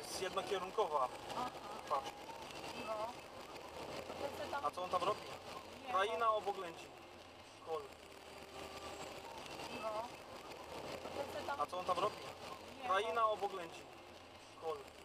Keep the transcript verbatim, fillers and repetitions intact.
jest jednokierunkowa. Aha, Patrz. no. To co tam? A co on tam robi? Nie Kraina oboglęci. Kol. No. To co tam? A co on tam robi? Nie Kraina oboglęci. Kol.